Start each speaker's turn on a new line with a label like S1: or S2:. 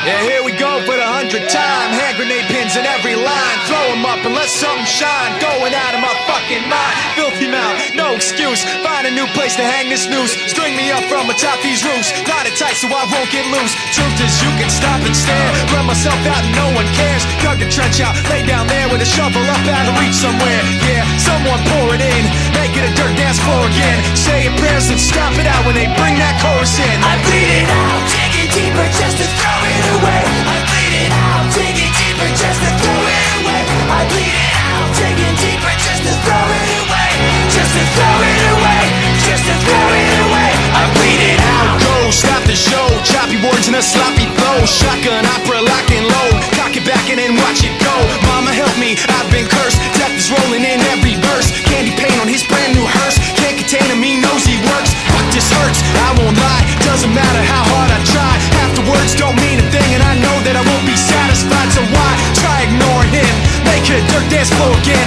S1: Yeah, here we go for the 100th time. Hand grenade pins in every line. Throw them up and let something shine. Going out of my fucking mind. Filthy mouth, no excuse. Find a new place to hang this noose. String me up from atop these roofs. Knot it tight so I won't get loose. Truth is you can stop and stare. Run myself out and no one cares. Dug a trench out, lay down there with a shovel up out of reach somewhere. Yeah, someone pour it in. Make it a dirt dance floor again. Saying prayers and stop it out when they bring that chorus in.
S2: I bleed it out, digging deeper just to throw it away. I bleed it out, digging deeper just to throw it away. I bleed it out, digging deeper just to throw it away. Just to throw it away, just to throw it away. I bleed it out.
S1: Go, stop the show. Choppy words and a sloppy flow. Shotgun opera, lock and load. Cock it back and then watch it go. Mama help me, I've been cursed. Death is rolling in every verse. Candy paint on his brand new hearse. Can't contain him, he knows he works. Fuck, this hurts, I won't lie. Doesn't matter how hard I try. Half the words don't mean a thing, and I know that I won't be satisfied. So why try ignoring him? Make it a dirt dance floor again.